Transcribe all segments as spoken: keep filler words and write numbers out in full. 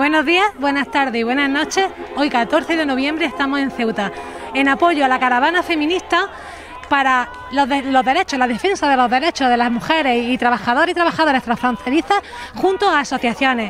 Buenos días, buenas tardes y buenas noches. Hoy catorce de noviembre estamos en Ceuta, en apoyo a la caravana feminista para los, de, los derechos, la defensa de los derechos de las mujeres y trabajadores y trabajadoras transfronterizas junto a asociaciones.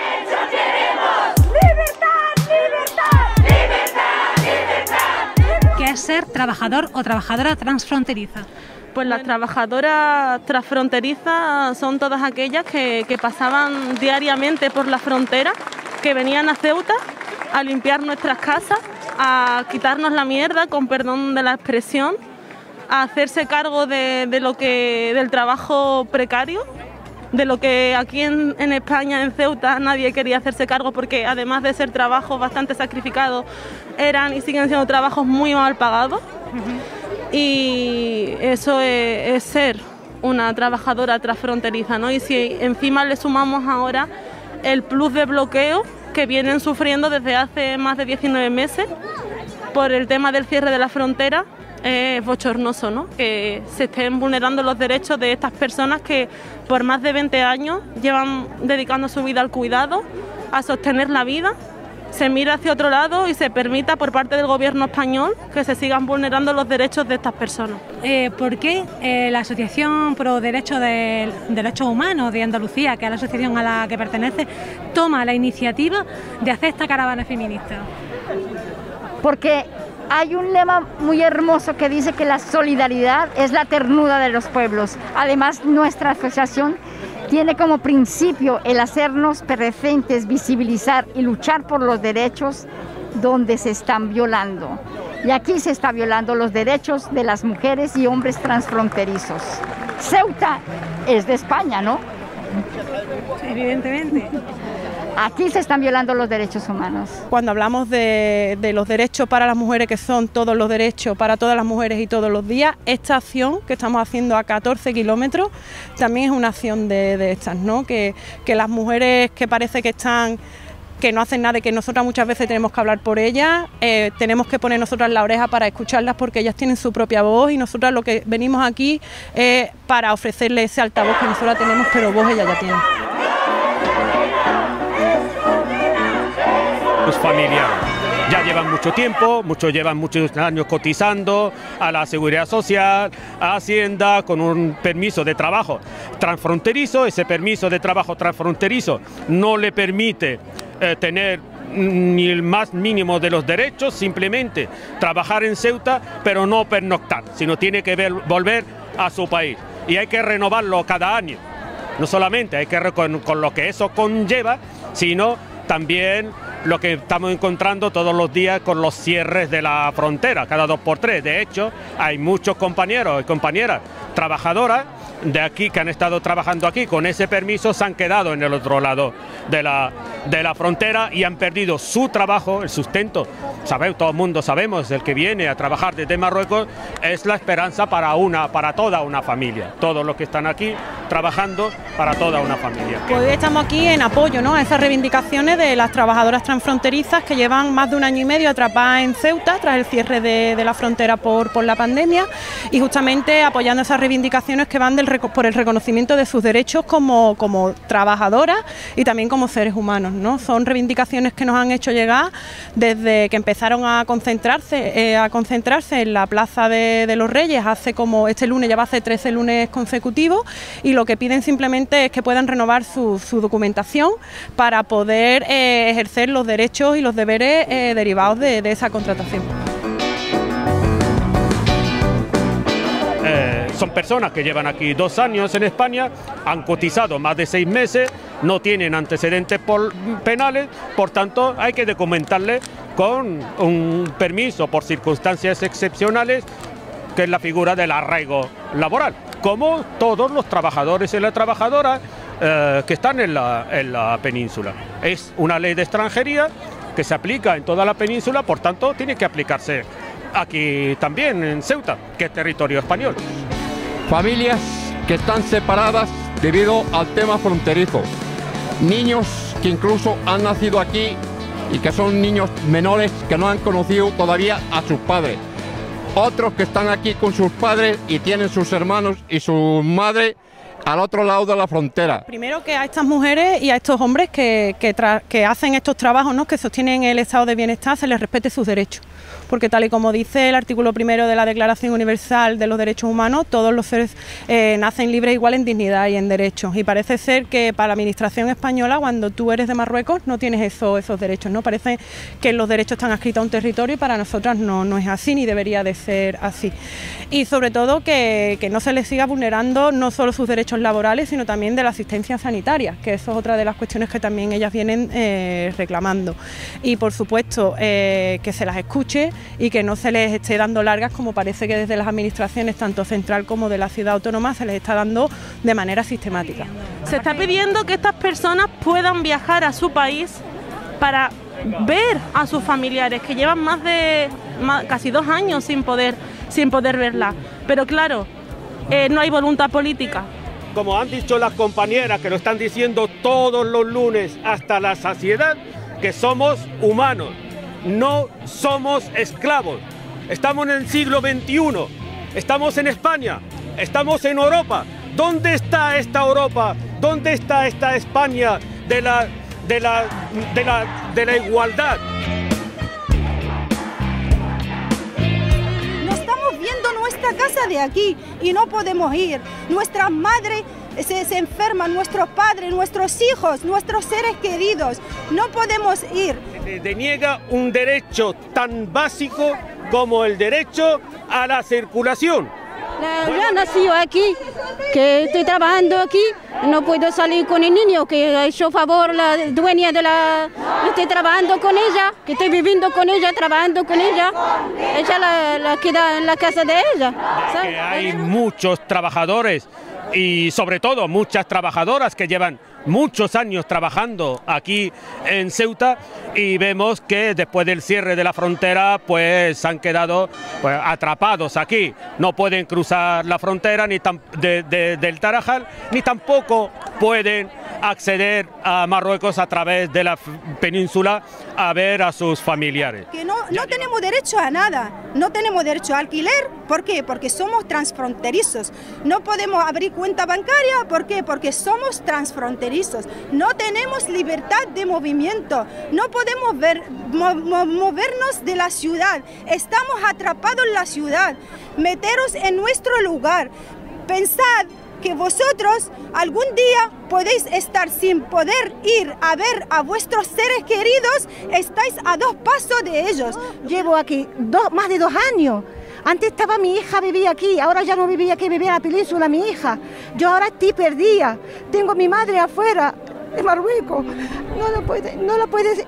¿Qué es ser trabajador o trabajadora transfronteriza? Pues las trabajadoras transfronterizas son todas aquellas que, que pasaban diariamente por la frontera, que venían a Ceuta a limpiar nuestras casas, a quitarnos la mierda, con perdón de la expresión, a hacerse cargo de, de lo que, del trabajo precario, de lo que aquí en, en España, en Ceuta, nadie quería hacerse cargo porque además de ser trabajos bastante sacrificados, eran y siguen siendo trabajos muy mal pagados. Uh-huh. Y eso es, es ser una trabajadora transfronteriza, ¿no? Y si encima le sumamos ahora el plus de bloqueo que vienen sufriendo desde hace más de diecinueve meses por el tema del cierre de la frontera, es bochornoso, ¿no? Que se estén vulnerando los derechos de estas personas que por más de veinte años llevan dedicando su vida al cuidado, a sostener la vida. Se mira hacia otro lado y se permita por parte del gobierno español que se sigan vulnerando los derechos de estas personas. Eh, ¿Por qué eh, la Asociación Pro Derecho de Derechos Humanos de Andalucía, que es la asociación a la que pertenece, toma la iniciativa de hacer esta caravana feminista? Porque hay un lema muy hermoso que dice que la solidaridad es la ternura de los pueblos. Además, nuestra asociación tiene como principio el hacernos presentes, visibilizar y luchar por los derechos donde se están violando. Y aquí se está violando los derechos de las mujeres y hombres transfronterizos. Ceuta es de España, ¿no? Evidentemente. Aquí se están violando los derechos humanos. Cuando hablamos de, de los derechos para las mujeres, que son todos los derechos para todas las mujeres y todos los días, esta acción que estamos haciendo a catorce kilómetros también es una acción de, de estas, ¿no? Que, que las mujeres que parece que están, que no hacen nada y que nosotras muchas veces tenemos que hablar por ellas, eh, tenemos que poner nosotras la oreja para escucharlas porque ellas tienen su propia voz y nosotras lo que venimos aquí es eh, para ofrecerles ese altavoz que nosotras tenemos, pero voz ellas ya tienen. Familiar. Ya llevan mucho tiempo, muchos llevan muchos años cotizando a la Seguridad Social, a Hacienda, con un permiso de trabajo transfronterizo. Ese permiso de trabajo transfronterizo no le permite eh, tener ni el más mínimo de los derechos, simplemente trabajar en Ceuta, pero no pernoctar, sino tiene que ver, volver a su país. Y hay que renovarlo cada año. No solamente hay que con, con lo que eso conlleva, sino también lo que estamos encontrando todos los días con los cierres de la frontera, cada dos por tres. De hecho, hay muchos compañeros y compañeras trabajadoras de aquí que han estado trabajando aquí con ese permiso, se han quedado en el otro lado de la, de la frontera y han perdido su trabajo, el sustento. Sabemos, todo el mundo sabemos, el que viene a trabajar desde Marruecos es la esperanza para una, para toda una familia. Todos los que están aquí trabajando para toda una familia. Pues hoy estamos aquí en apoyo, ¿no?, a esas reivindicaciones de las trabajadoras transfronterizas que llevan más de un año y medio atrapadas en Ceuta tras el cierre de, de la frontera por, por la pandemia, y justamente apoyando esas reivindicaciones que van del, por el reconocimiento de sus derechos como, como trabajadoras y también como seres humanos, ¿no? Son reivindicaciones que nos han hecho llegar desde que empezaron a concentrarse, eh, a concentrarse en la Plaza de, de los Reyes hace como este lunes, ya va a ser trece lunes consecutivos, y lo que piden simplemente es que puedan renovar su, su documentación para poder eh, ejercer los derechos y los deberes eh, derivados de, de esa contratación. Eh, son personas que llevan aquí dos años en España, han cotizado más de seis meses, no tienen antecedentes por, penales, por tanto hay que documentarles con un permiso por circunstancias excepcionales, que es la figura del arraigo laboral, como todos los trabajadores y las trabajadoras eh, que están en la, en la península. Es una ley de extranjería que se aplica en toda la península, por tanto tiene que aplicarse aquí también en Ceuta, que es territorio español. Familias que están separadas debido al tema fronterizo, niños que incluso han nacido aquí y que son niños menores que no han conocido todavía a sus padres, otros que están aquí con sus padres y tienen sus hermanos y su madre al otro lado de la frontera. Primero que a estas mujeres y a estos hombres que, que, que hacen estos trabajos, ¿no?, que sostienen el estado de bienestar, se les respete sus derechos. Porque tal y como dice el artículo primero de la Declaración Universal de los Derechos Humanos, todos los seres eh, nacen libres igual en dignidad y en derechos. Y parece ser que para la administración española, cuando tú eres de Marruecos, no tienes eso, esos derechos, ¿no? Parece que los derechos están adscritos a un territorio y para nosotras no, no es así ni debería de ser así. Y sobre todo que, que no se les siga vulnerando no solo sus derechos laborales, sino también de la asistencia sanitaria, que eso es otra de las cuestiones que también ellas vienen eh, reclamando. Y por supuesto eh, que se las escuche y que no se les esté dando largas, como parece que desde las administraciones, tanto central como de la ciudad autónoma, se les está dando de manera sistemática. Se está pidiendo que estas personas puedan viajar a su país para ver a sus familiares, que llevan más de más, casi dos años sin poder, sin poder verla. Pero claro, eh, no hay voluntad política. Como han dicho las compañeras, que lo están diciendo todos los lunes hasta la saciedad, que somos humanos. No somos esclavos, estamos en el siglo veintiuno, estamos en España, estamos en Europa. ¿Dónde está esta Europa? ¿Dónde está esta España de la, de la, de la, de la igualdad? No estamos viendo nuestra casa de aquí y no podemos ir. Nuestras madres se, se enferman, nuestros padres, nuestros hijos, nuestros seres queridos. No podemos ir. Se deniega un derecho tan básico como el derecho a la circulación. Yo he nacido aquí, que estoy trabajando aquí, no puedo salir con el niño, que ha hecho favor la dueña de la... Estoy trabajando con ella, que estoy viviendo con ella, trabajando con ella. Ella la, la queda en la casa de ella, ¿sabes? Que hay muchos trabajadores y sobre todo muchas trabajadoras que llevan muchos años trabajando aquí en Ceuta y vemos que después del cierre de la frontera pues han quedado pues, atrapados aquí, no pueden cruzar la frontera ni tam de, de, del Tarajal, ni tampoco pueden acceder a Marruecos a través de la península a ver a sus familiares. Que no, no tenemos derecho a nada, no tenemos derecho a alquiler. ¿Por qué? Porque somos transfronterizos. No podemos abrir cuenta bancaria, ¿por qué? Porque somos transfronterizos. No tenemos libertad de movimiento, no podemos ver, mo, mo, movernos de la ciudad, estamos atrapados en la ciudad. Meteros en nuestro lugar, pensad que vosotros algún día podéis estar sin poder ir a ver a vuestros seres queridos, estáis a dos pasos de ellos. Llevo aquí dos, más de dos años. Antes estaba mi hija, vivía aquí, ahora ya no vivía aquí, vivía en la península mi hija. Yo ahora estoy perdida, tengo a mi madre afuera, en Marruecos. No la puede, no la puede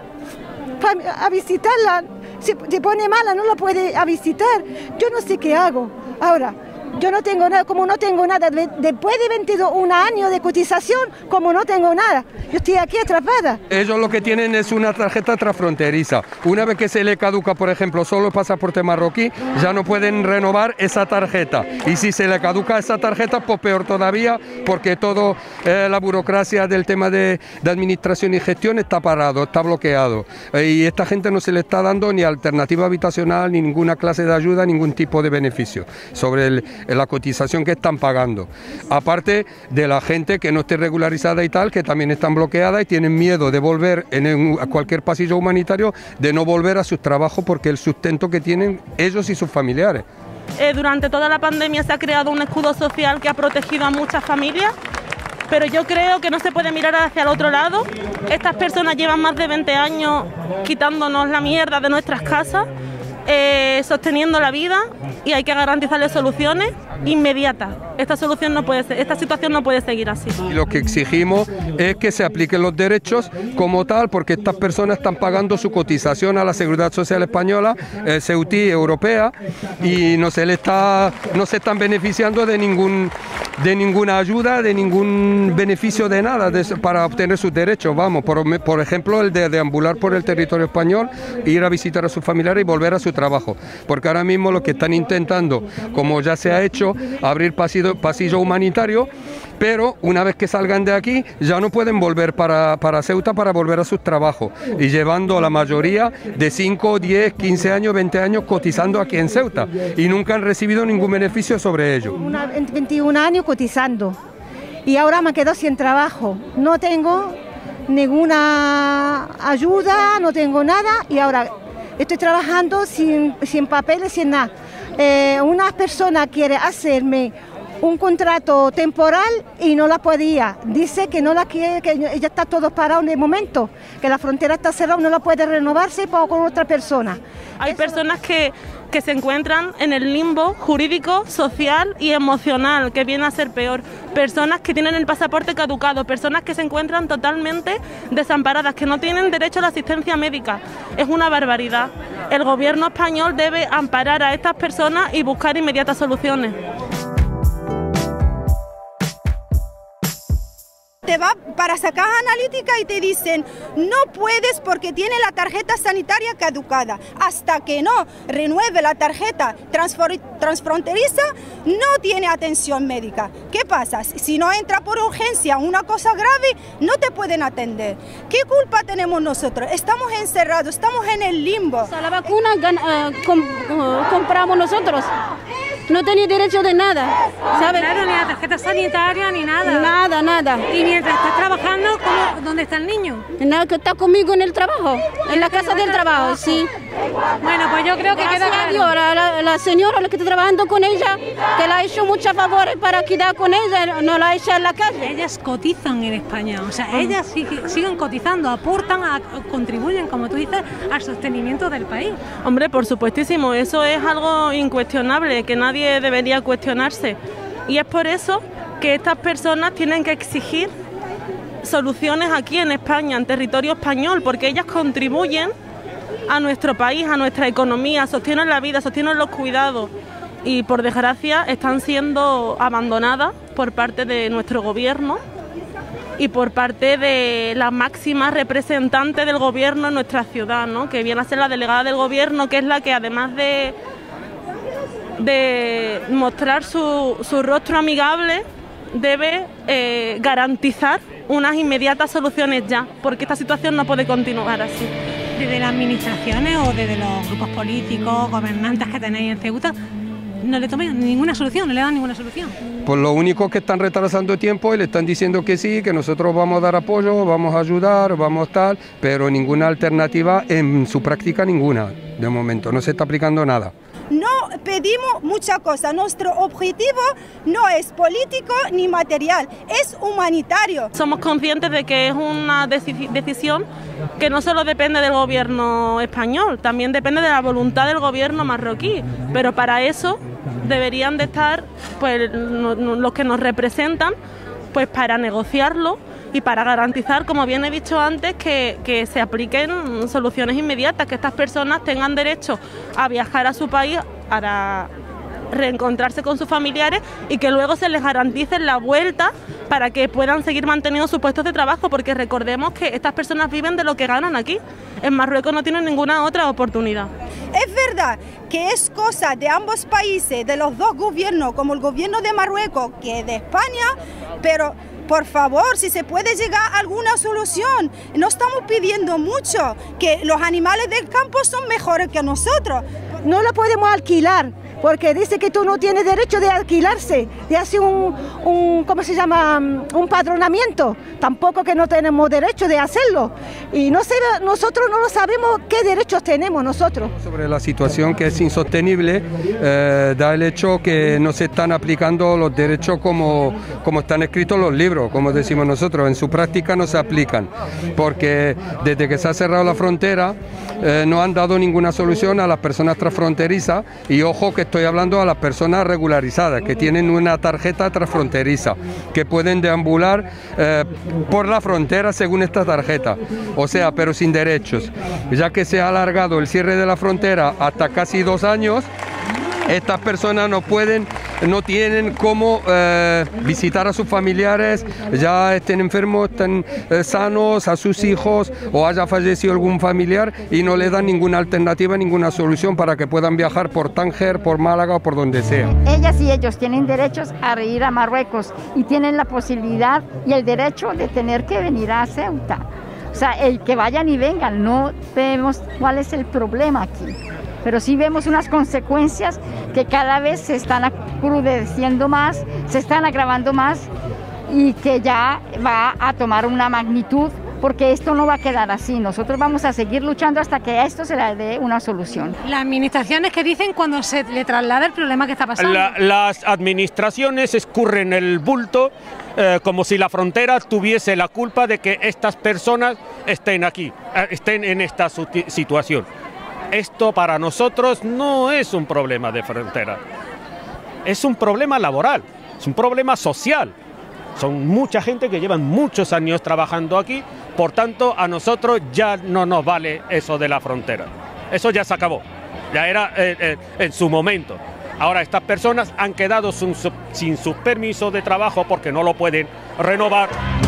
a visitarla, se, se pone mala, no la puede a visitar. Yo no sé qué hago ahora. Yo no tengo nada, como no tengo nada, después de veintidós años de cotización, como no tengo nada, yo estoy aquí atrapada. Ellos lo que tienen es una tarjeta transfronteriza. Una vez que se le caduca, por ejemplo, solo el pasaporte marroquí, ya no pueden renovar esa tarjeta. Y si se le caduca esa tarjeta, pues peor todavía, porque toda eh, la burocracia del tema de, de administración y gestión está parado, está bloqueado. Eh, y esta gente no se le está dando ni alternativa habitacional, ni ninguna clase de ayuda, ningún tipo de beneficio sobre el la cotización que están pagando, aparte de la gente que no esté regularizada y tal, que también están bloqueadas y tienen miedo de volver en, en cualquier pasillo humanitario, de no volver a sus trabajos porque el sustento que tienen ellos y sus familiares. Eh, durante toda la pandemia se ha creado un escudo social que ha protegido a muchas familias, pero yo creo que no se puede mirar hacia el otro lado. Estas personas llevan más de veinte años quitándonos la mierda de nuestras casas, Eh, sosteniendo la vida, y hay que garantizarles soluciones inmediatas. Esta solución no puede ser, esta situación no puede seguir así. Y lo que exigimos es que se apliquen los derechos como tal, porque estas personas están pagando su cotización a la Seguridad Social Española, eh, ceutí, europea, y no se le está, no se están beneficiando de ningún, de ninguna ayuda, de ningún beneficio de nada de, para obtener sus derechos. Vamos, por, por ejemplo, el de deambular por el territorio español, ir a visitar a sus familiares y volver a su trabajo, porque ahora mismo lo que están intentando, como ya se ha hecho, abrir pasillo, pasillo humanitario, pero una vez que salgan de aquí ya no pueden volver para, para Ceuta para volver a sus trabajos, y llevando a la mayoría de cinco, diez, quince años, veinte años cotizando aquí en Ceuta y nunca han recibido ningún beneficio sobre ello. Una, veintiún años cotizando y ahora me quedo sin trabajo. No tengo ninguna ayuda, no tengo nada y ahora estoy trabajando sin, sin papeles, sin nada. Eh, una persona quiere hacerme un contrato temporal y no la podía. Dice que no la quiere, que ya está todo parado en el momento, que la frontera está cerrada, no la puede renovarse con otra persona. Hay personas que, que se encuentran en el limbo jurídico, social y emocional, que viene a ser peor. Personas que tienen el pasaporte caducado, personas que se encuentran totalmente desamparadas, que no tienen derecho a la asistencia médica. Es una barbaridad. El gobierno español debe amparar a estas personas y buscar inmediatas soluciones. Te va para sacar analítica y te dicen no puedes porque tiene la tarjeta sanitaria caducada. Hasta que no renueve la tarjeta transfronteriza no tiene atención médica. ¿Qué pasa? Si no entra por urgencia una cosa grave no te pueden atender. ¿Qué culpa tenemos nosotros? Estamos encerrados, estamos en el limbo. O sea, la vacuna uh, com uh, compramos nosotros. No tenía derecho de nada, ¿sabes? Claro, ni la tarjeta sanitaria ni nada. Nada, nada. Y mientras estás trabajando, ¿cómo, ¿dónde está el niño? Nada, que está conmigo en el trabajo, en la casa del trabajo, sí. Bueno, pues yo creo que Gracias queda a Dios, la, la, la señora la que está trabajando con ella, que le ha hecho muchos favores para quedar con ella, no la ha hecho en la calle. Ellas cotizan en España, o sea, uh-huh. ellas sigue, siguen cotizando, aportan, a, contribuyen, como tú dices, al sostenimiento del país. Hombre, por supuestísimo, eso es algo incuestionable, que nadie debería cuestionarse. Y es por eso que estas personas tienen que exigir soluciones aquí en España, en territorio español, porque ellas contribuyen a nuestro país, a nuestra economía, sostienen la vida, sostienen los cuidados y por desgracia están siendo abandonadas por parte de nuestro gobierno y por parte de la máxima representante del gobierno en nuestra ciudad, ¿no? Que viene a ser la delegada del gobierno, que es la que además de, de mostrar su, su rostro amigable, debe eh, garantizar unas inmediatas soluciones ya, porque esta situación no puede continuar así. Desde las administraciones o desde los grupos políticos, gobernantes que tenéis en Ceuta, no le tomen ninguna solución, no le dan ninguna solución. Pues lo único que están retrasando tiempo y le están diciendo que sí, que nosotros vamos a dar apoyo, vamos a ayudar, vamos tal, pero ninguna alternativa en su práctica, ninguna, de momento, no se está aplicando nada. No pedimos mucha cosa, nuestro objetivo no es político ni material, es humanitario. Somos conscientes de que es una deci- decisión que no solo depende del gobierno español, también depende de la voluntad del gobierno marroquí, pero para eso deberían de estar pues, no, no, los que nos representan pues, para negociarlo y para garantizar, como bien he dicho antes, que, que se apliquen soluciones inmediatas, que estas personas tengan derecho a viajar a su país para reencontrarse con sus familiares y que luego se les garantice la vuelta para que puedan seguir manteniendo sus puestos de trabajo, porque recordemos que estas personas viven de lo que ganan aquí. En Marruecos no tienen ninguna otra oportunidad. Es verdad que es cosa de ambos países, de los dos gobiernos, como el gobierno de Marruecos que de España, pero por favor, si se puede llegar a alguna solución. No estamos pidiendo mucho, que los animales del campo son mejores que nosotros. No lo podemos alquilar, porque dice que tú no tienes derecho de alquilarse, de hacer un, un, ¿cómo se llama?, un padronamiento, tampoco que no tenemos derecho de hacerlo, y no sé, nosotros no lo sabemos qué derechos tenemos nosotros. Sobre la situación que es insostenible, eh, da el hecho que no se están aplicando los derechos como, como están escritos en los libros, como decimos nosotros, en su práctica no se aplican, porque desde que se ha cerrado la frontera eh, no han dado ninguna solución a las personas transfronterizas, y ojo que estoy hablando a las personas regularizadas, que tienen una tarjeta transfronteriza, que pueden deambular eh, por la frontera según esta tarjeta, o sea, pero sin derechos. Ya que se ha alargado el cierre de la frontera hasta casi dos años, estas personas no pueden, no tienen cómo eh, visitar a sus familiares, ya estén enfermos, estén eh, sanos, a sus hijos, o haya fallecido algún familiar, y no le dan ninguna alternativa, ninguna solución para que puedan viajar por Tánger, por Málaga o por donde sea. Ellas y ellos tienen derechos a ir a Marruecos y tienen la posibilidad y el derecho de tener que venir a Ceuta. O sea, el que vayan y vengan, no vemos cuál es el problema aquí. Pero sí vemos unas consecuencias que cada vez se están acrudeciendo más, se están agravando más, y que ya va a tomar una magnitud, porque esto no va a quedar así. Nosotros vamos a seguir luchando hasta que a esto se le dé una solución. Las administraciones que dicen cuando se le traslada el problema que está pasando. La, las administraciones escurren el bulto eh, como si la frontera tuviese la culpa de que estas personas estén aquí, eh, estén en esta situación. Esto para nosotros no es un problema de frontera, es un problema laboral, es un problema social. Son mucha gente que llevan muchos años trabajando aquí, por tanto a nosotros ya no nos vale eso de la frontera. Eso ya se acabó, ya era eh, eh, en su momento. Ahora estas personas han quedado sin, sin sus permisos de trabajo porque no lo pueden renovar.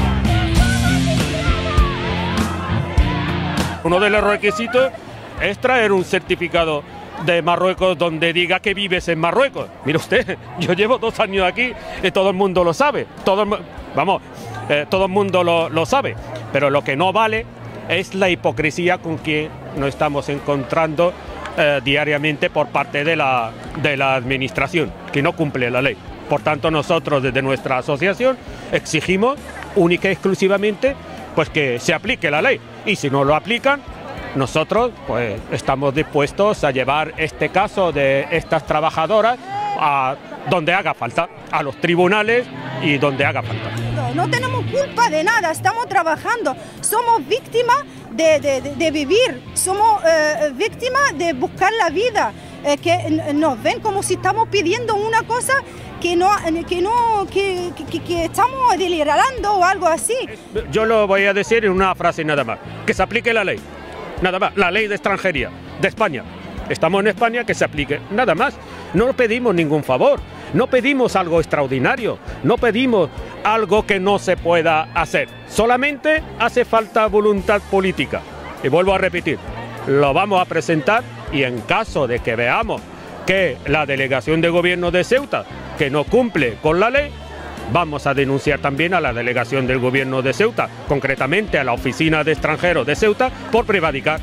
Uno de los requisitos es traer un certificado de Marruecos donde diga que vives en Marruecos. Mire usted, yo llevo dos años aquí y todo el mundo lo sabe. Todo el, vamos, eh, todo el mundo lo, lo sabe. Pero lo que no vale es la hipocresía con que nos estamos encontrando eh, diariamente por parte de la, de la administración, que no cumple la ley. Por tanto, nosotros desde nuestra asociación exigimos única y exclusivamente pues, que se aplique la ley. Y si no lo aplican, nosotros pues, estamos dispuestos a llevar este caso de estas trabajadoras a donde haga falta, a los tribunales y donde haga falta. No tenemos culpa de nada, estamos trabajando, somos víctimas de, de, de, de vivir, somos eh, víctimas de buscar la vida, eh, que nos ven como si estamos pidiendo una cosa que no, que, no que, que, que estamos delirando o algo así. Yo lo voy a decir en una frase nada más, que se aplique la ley. Nada más, la ley de extranjería de España. Estamos en España, que se aplique, nada más. No pedimos ningún favor, no pedimos algo extraordinario, no pedimos algo que no se pueda hacer. Solamente hace falta voluntad política. Y vuelvo a repetir, lo vamos a presentar y en caso de que veamos que la delegación de gobierno de Ceuta, que no cumple con la ley, vamos a denunciar también a la delegación del gobierno de Ceuta, concretamente a la oficina de extranjeros de Ceuta, por prevaricar.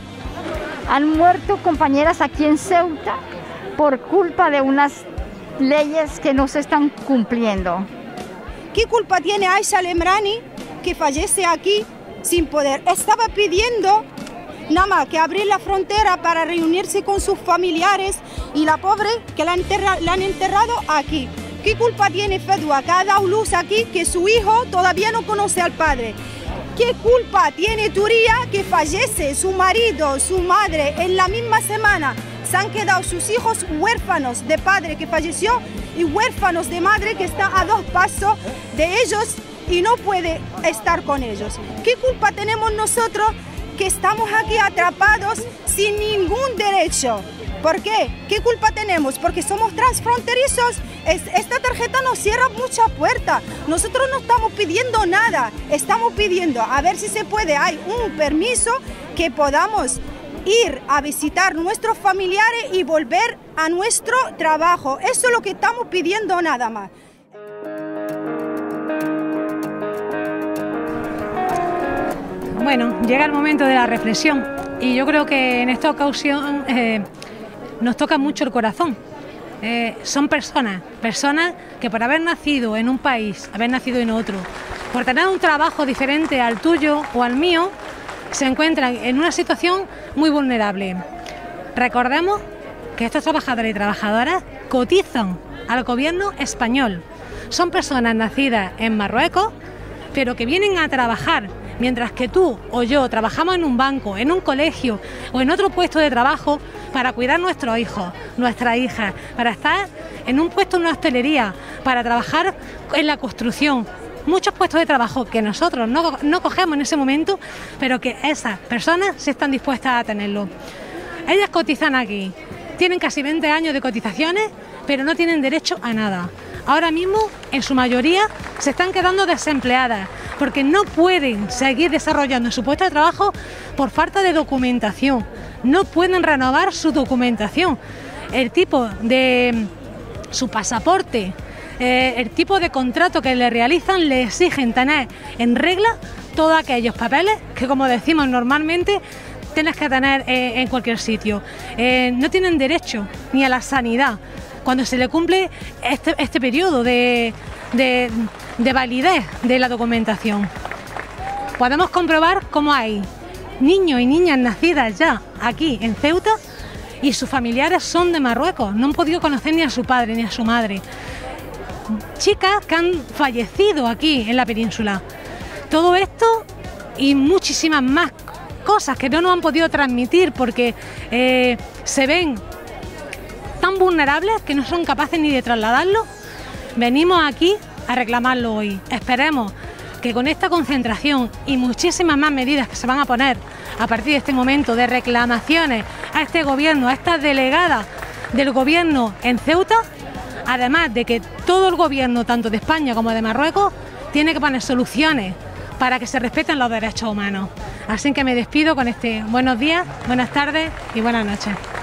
Han muerto compañeras aquí en Ceuta por culpa de unas leyes que no se están cumpliendo. ¿Qué culpa tiene Aisha Lemrani, que fallece aquí sin poder? Estaba pidiendo nada más que abrir la frontera para reunirse con sus familiares y la pobre que la, enterra, la han enterrado aquí. ¿Qué culpa tiene Fedwa, que ha dado luz aquí, que su hijo todavía no conoce al padre? ¿Qué culpa tiene Turía, que fallece su marido, su madre en la misma semana? Se han quedado sus hijos huérfanos de padre que falleció y huérfanos de madre que está a dos pasos de ellos y no puede estar con ellos. ¿Qué culpa tenemos nosotros que estamos aquí atrapados sin ningún derecho? ¿Por qué? ¿Qué culpa tenemos? Porque somos transfronterizos. Esta tarjeta nos cierra muchas puertas. Nosotros no estamos pidiendo nada. Estamos pidiendo a ver si se puede. Hay un permiso que podamos ir a visitar nuestros familiares y volver a nuestro trabajo. Eso es lo que estamos pidiendo nada más. Bueno, llega el momento de la reflexión y yo creo que en esta ocasión eh, nos toca mucho el corazón. Eh, son personas, personas que por haber nacido en un país, haber nacido en otro, por tener un trabajo diferente al tuyo o al mío, se encuentran en una situación muy vulnerable. Recordemos que estos trabajadores y trabajadoras cotizan al gobierno español. Son personas nacidas en Marruecos, pero que vienen a trabajar, mientras que tú o yo trabajamos en un banco, en un colegio o en otro puesto de trabajo para cuidar a nuestros hijos, nuestras hijas, para estar en un puesto en una hostelería, para trabajar en la construcción. Muchos puestos de trabajo que nosotros no, no cogemos en ese momento, pero que esas personas sí están dispuestas a tenerlo. Ellas cotizan aquí, tienen casi veinte años de cotizaciones, pero no tienen derecho a nada. Ahora mismo, en su mayoría, se están quedando desempleadas porque no pueden seguir desarrollando su puesto de trabajo por falta de documentación. No pueden renovar su documentación. El tipo de su pasaporte, eh, el tipo de contrato que le realizan, le exigen tener en regla todos aquellos papeles que, como decimos normalmente, tienes que tener eh, en cualquier sitio. Eh, no tienen derecho ni a la sanidad cuando se le cumple este, este periodo de, de, de validez de la documentación. Podemos comprobar cómo hay niños y niñas nacidas ya aquí en Ceuta y sus familiares son de Marruecos, no han podido conocer ni a su padre ni a su madre. Chicas que han fallecido aquí en la península. Todo esto y muchísimas más cosas que no nos han podido transmitir porque eh, se ven tan vulnerables que no son capaces ni de trasladarlo. Venimos aquí a reclamarlo hoy. Esperemos que con esta concentración y muchísimas más medidas que se van a poner a partir de este momento de reclamaciones a este gobierno, a estas delegadas del gobierno en Ceuta, además de que todo el gobierno, tanto de España como de Marruecos, tiene que poner soluciones para que se respeten los derechos humanos. Así que me despido con este buenos días, buenas tardes y buenas noches.